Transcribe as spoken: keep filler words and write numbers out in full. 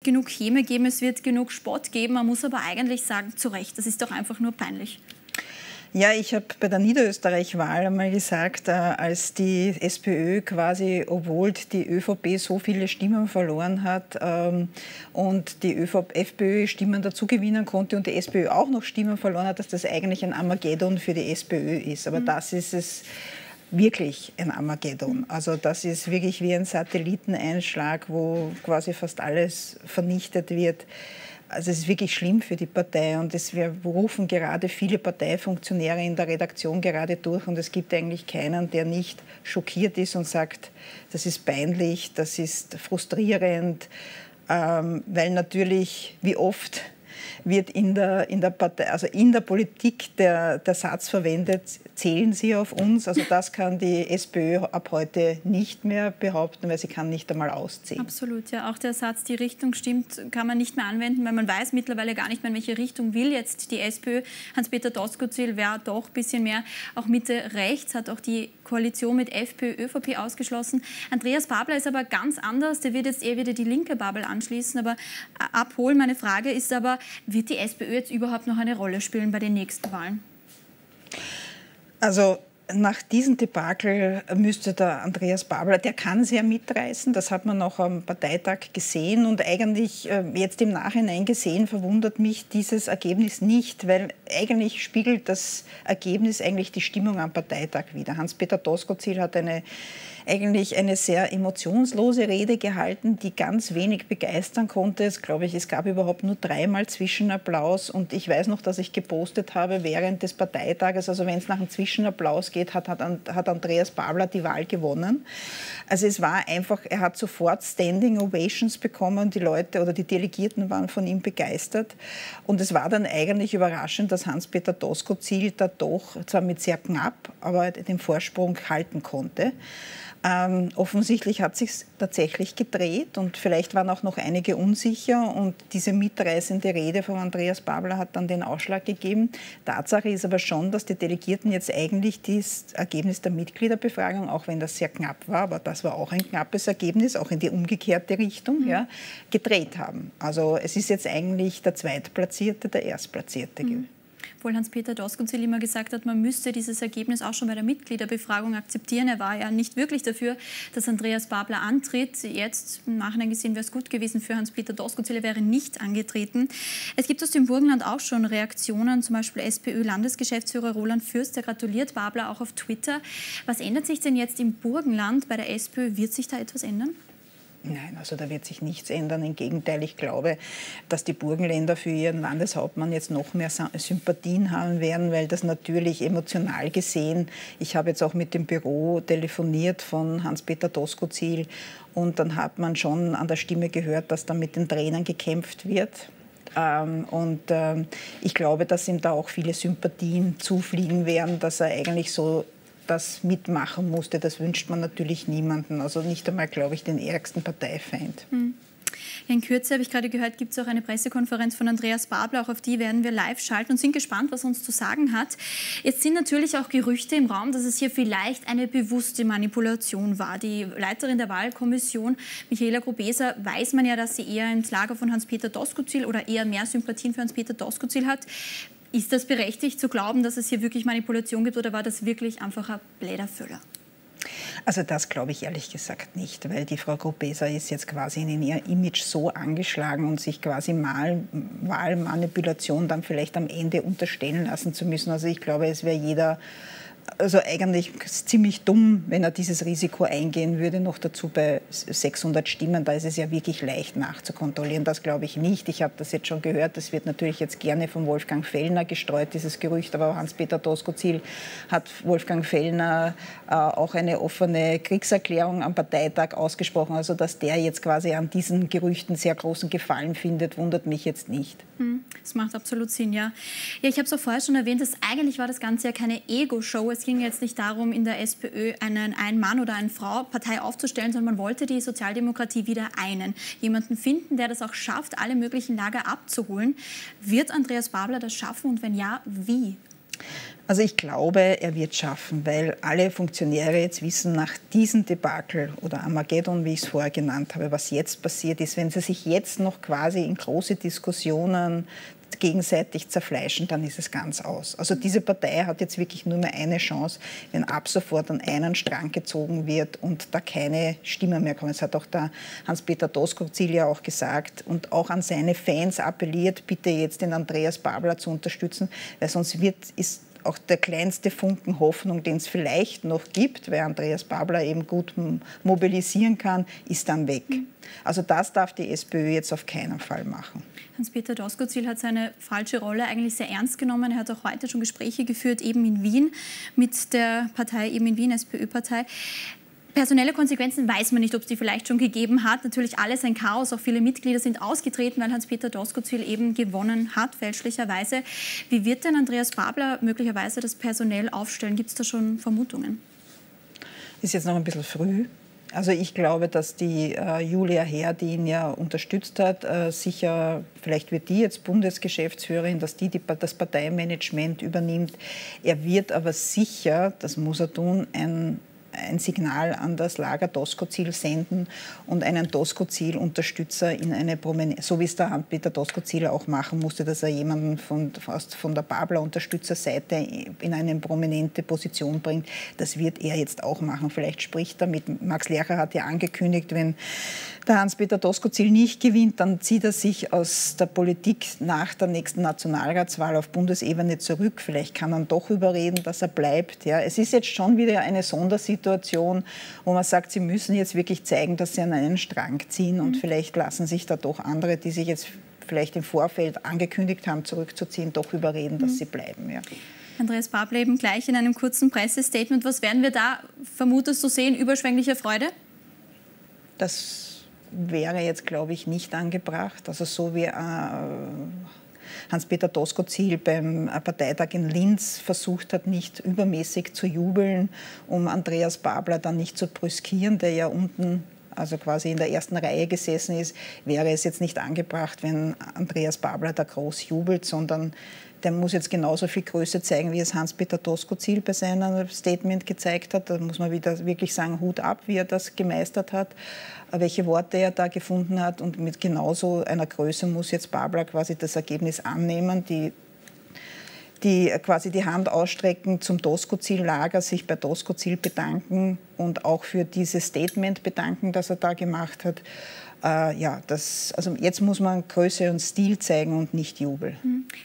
genug Häme geben, es wird genug Spott geben. Man muss aber eigentlich sagen, zu Recht, das ist doch einfach nur peinlich. Ja, ich habe bei der Niederösterreich-Wahl einmal gesagt, äh, als die SPÖ quasi, obwohl die ÖVP so viele Stimmen verloren hat ähm, und die FPÖ Stimmen dazugewinnen konnte und die SPÖ auch noch Stimmen verloren hat, dass das eigentlich ein Armageddon für die SPÖ ist. Aber mhm. das ist es wirklich, ein Armageddon. Also das ist wirklich wie ein Satelliteneinschlag, wo quasi fast alles vernichtet wird. Also es ist wirklich schlimm für die Partei und es, wir rufen gerade viele Parteifunktionäre in der Redaktion gerade durch und es gibt eigentlich keinen, der nicht schockiert ist und sagt, das ist peinlich, das ist frustrierend, ähm, weil natürlich, wie oft wird in der, in der Partei, also in der Politik der, der Satz verwendet, zählen Sie auf uns. Also das kann die SPÖ ab heute nicht mehr behaupten, weil sie kann nicht einmal auszählen. Absolut, ja. Auch der Satz, die Richtung stimmt, kann man nicht mehr anwenden, weil man weiß mittlerweile gar nicht mehr, in welche Richtung will jetzt die SPÖ. Hans-Peter Doskozil wäre doch ein bisschen mehr auch Mitte rechts, hat auch die Koalition mit FPÖ, ÖVP ausgeschlossen. Andreas Babler ist aber ganz anders. Der wird jetzt eher wieder die linke Bubble anschließen, aber abholen. Meine Frage ist aber, wird die SPÖ jetzt überhaupt noch eine Rolle spielen bei den nächsten Wahlen? Also nach diesem Debakel müsste der Andreas Babler, der kann sehr mitreißen, das hat man auch am Parteitag gesehen und eigentlich äh, jetzt im Nachhinein gesehen, verwundert mich dieses Ergebnis nicht, weil eigentlich spiegelt das Ergebnis eigentlich die Stimmung am Parteitag wider. Hans-Peter Doskozil hat eine eigentlich eine sehr emotionslose Rede gehalten, die ganz wenig begeistern konnte. Es, glaube ich, es gab überhaupt nur dreimal Zwischenapplaus und ich weiß noch, dass ich gepostet habe während des Parteitages, also wenn es nach einem Zwischenapplaus geht, hat, hat, hat Andreas Babler die Wahl gewonnen. Also es war einfach, er hat sofort Standing Ovations bekommen, die Leute oder die Delegierten waren von ihm begeistert und es war dann eigentlich überraschend, dass Hans-Peter Doskozil da doch, zwar mit sehr knapp, aber den Vorsprung halten konnte. Ähm, offensichtlich hat es sich tatsächlich gedreht und vielleicht waren auch noch einige unsicher und diese mitreißende Rede von Andreas Babler hat dann den Ausschlag gegeben. Tatsache ist aber schon, dass die Delegierten jetzt eigentlich das Ergebnis der Mitgliederbefragung, auch wenn das sehr knapp war, aber das war auch ein knappes Ergebnis, auch in die umgekehrte Richtung, mhm. ja, gedreht haben. Also es ist jetzt eigentlich der Zweitplatzierte, der Erstplatzierte. Mhm. Obwohl Hans-Peter Doskozil immer gesagt hat, man müsste dieses Ergebnis auch schon bei der Mitgliederbefragung akzeptieren. Er war ja nicht wirklich dafür, dass Andreas Babler antritt. Jetzt im Nachhinein gesehen wäre es gut gewesen für Hans-Peter Doskozil, er wäre nicht angetreten. Es gibt aus dem Burgenland auch schon Reaktionen, zum Beispiel SPÖ-Landesgeschäftsführer Roland Fürst, der gratuliert Babler auch auf Twitter. Was ändert sich denn jetzt im Burgenland bei der SPÖ? Wird sich da etwas ändern? Nein, also da wird sich nichts ändern. Im Gegenteil, ich glaube, dass die Burgenländer für ihren Landeshauptmann jetzt noch mehr Sympathien haben werden, weil das natürlich emotional gesehen, ich habe jetzt auch mit dem Büro telefoniert von Hans-Peter Doskozil und dann hat man schon an der Stimme gehört, dass da mit den Tränen gekämpft wird. Ähm, und ähm, ich glaube, dass ihm da auch viele Sympathien zufliegen werden, dass er eigentlich so das mitmachen musste, das wünscht man natürlich niemanden. Also nicht einmal, glaube ich, den ärgsten Parteifeind. Hm. In Kürze, habe ich gerade gehört, gibt es auch eine Pressekonferenz von Andreas Babler. Auch auf die werden wir live schalten und sind gespannt, was er uns zu sagen hat. Jetzt sind natürlich auch Gerüchte im Raum, dass es hier vielleicht eine bewusste Manipulation war. Die Leiterin der Wahlkommission, Michaela Grubeser, weiß man ja, dass sie eher ins Lager von Hans-Peter Doskozil oder eher mehr Sympathien für Hans-Peter Doskozil hat. Ist das berechtigt zu glauben, dass es hier wirklich Manipulation gibt oder war das wirklich einfach ein Bläderfüller? Also das glaube ich ehrlich gesagt nicht, weil die Frau Grubeser ist jetzt quasi in ihr Image so angeschlagen und sich quasi mal Wahlmanipulation dann vielleicht am Ende unterstellen lassen zu müssen. Also ich glaube, es wäre jeder also eigentlich ziemlich dumm, wenn er dieses Risiko eingehen würde, noch dazu bei sechshundert Stimmen. Da ist es ja wirklich leicht nachzukontrollieren. Das glaube ich nicht. Ich habe das jetzt schon gehört. Das wird natürlich jetzt gerne von Wolfgang Fellner gestreut, dieses Gerücht. Aber Hans-Peter Doskozil hat Wolfgang Fellner äh, auch eine offene Kriegserklärung am Parteitag ausgesprochen. Also dass der jetzt quasi an diesen Gerüchten sehr großen Gefallen findet, wundert mich jetzt nicht. Hm, das macht absolut Sinn, ja. Ja, ich habe es auch vorher schon erwähnt, dass eigentlich war das Ganze ja keine Ego-Show. Es ging jetzt nicht darum, in der SPÖ einen Ein-Mann- oder Ein-Frau-Partei aufzustellen, sondern man wollte die Sozialdemokratie wieder einen. Jemanden finden, der das auch schafft, alle möglichen Lager abzuholen. Wird Andreas Babler das schaffen und wenn ja, wie? Also ich glaube, er wird es schaffen, weil alle Funktionäre jetzt wissen, nach diesem Debakel oder Armageddon, wie ich es vorher genannt habe, was jetzt passiert ist, wenn sie sich jetzt noch quasi in große Diskussionen gegenseitig zerfleischen, dann ist es ganz aus. Also diese Partei hat jetzt wirklich nur mehr eine Chance, wenn ab sofort an einen Strang gezogen wird und da keine Stimme mehr kommt. Das hat auch der Hans-Peter Doskozil ja auch gesagt und auch an seine Fans appelliert, bitte jetzt den Andreas Babler zu unterstützen, weil sonst wird, ist auch der kleinste Funken Hoffnung, den es vielleicht noch gibt, weil Andreas Babler eben gut mobilisieren kann, ist dann weg. Mhm. Also das darf die SPÖ jetzt auf keinen Fall machen. Hans-Peter Doskozil hat seine falsche Rolle eigentlich sehr ernst genommen. Er hat auch heute schon Gespräche geführt, eben in Wien, mit der Partei, eben in Wien, SPÖ-Partei. Personelle Konsequenzen weiß man nicht, ob es die vielleicht schon gegeben hat. Natürlich alles ein Chaos, auch viele Mitglieder sind ausgetreten, weil Hans-Peter Doskozil eben gewonnen hat, fälschlicherweise. Wie wird denn Andreas Babler möglicherweise das personell aufstellen? Gibt es da schon Vermutungen? Ist jetzt noch ein bisschen früh. Also ich glaube, dass die äh, Julia Herr, die ihn ja unterstützt hat, äh, sicher, vielleicht wird die jetzt Bundesgeschäftsführerin, dass die, die das Parteimanagement übernimmt. Er wird aber sicher, das muss er tun, ein ein Signal an das Lager Doskozil senden und einen Doskozil-Unterstützer in eine prominente, so wie es der Hans-Peter Doskozil auch machen musste, dass er jemanden von, von der Babler-Unterstützerseite in eine prominente Position bringt. Das wird er jetzt auch machen. Vielleicht spricht er mit, Max Lercher hat ja angekündigt, wenn der Hans-Peter Doskozil nicht gewinnt, dann zieht er sich aus der Politik nach der nächsten Nationalratswahl auf Bundesebene zurück. Vielleicht kann man doch überreden, dass er bleibt. Ja, es ist jetzt schon wieder eine Sondersituation, wo man sagt, sie müssen jetzt wirklich zeigen, dass sie an einen Strang ziehen und mhm. vielleicht lassen sich da doch andere, die sich jetzt vielleicht im Vorfeld angekündigt haben, zurückzuziehen, doch überreden, dass mhm. sie bleiben. Ja. Andreas Babler eben gleich in einem kurzen Pressestatement. Was werden wir da, vermutest du, sehen? Überschwängliche Freude? Das wäre jetzt, glaube ich, nicht angebracht. Also so wie äh, Hans-Peter Doskozil beim Parteitag in Linz versucht hat, nicht übermäßig zu jubeln, um Andreas Babler dann nicht zu brüskieren, der ja unten, also quasi in der ersten Reihe gesessen ist, wäre es jetzt nicht angebracht, wenn Andreas Babler da groß jubelt, sondern der muss jetzt genauso viel Größe zeigen, wie es Hans-Peter Doskozil bei seinem Statement gezeigt hat. Da muss man wieder wirklich sagen, Hut ab, wie er das gemeistert hat, welche Worte er da gefunden hat. Und mit genauso einer Größe muss jetzt Babler quasi das Ergebnis annehmen, die, die quasi die Hand ausstrecken zum Doskozil-Lager, sich bei Doskozil bedanken und auch für dieses Statement bedanken, das er da gemacht hat. Äh, ja, das, also jetzt muss man Größe und Stil zeigen und nicht Jubel.